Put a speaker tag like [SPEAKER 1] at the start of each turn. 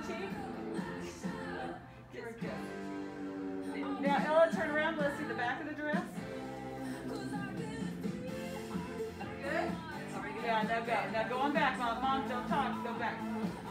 [SPEAKER 1] cheek. Give her a kiss. Now, Ella, turn around. Let's see the back of the dress. Good? Yeah, now go. Now go on back, Mom. Mom, don't talk. Go back.